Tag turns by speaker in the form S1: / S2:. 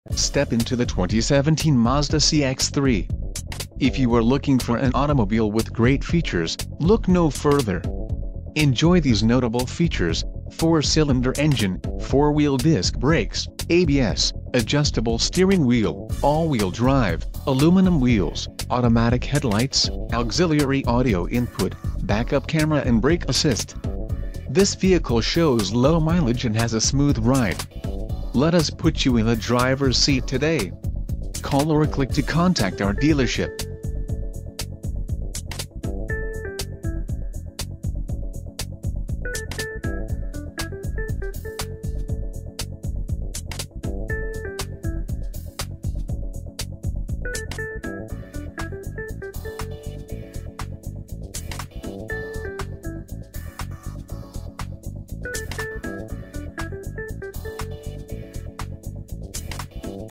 S1: Step into the 2017 Mazda CX-3. If you are looking for an automobile with great features, look no further. Enjoy these notable features: 4-cylinder engine, 4-wheel disc brakes, ABS, adjustable steering wheel, all-wheel drive, aluminum wheels, automatic headlights, auxiliary audio input, backup camera and brake assist. This vehicle shows low mileage and has a smooth ride. Let us put you in the driver's seat today. Call or click to contact our dealership.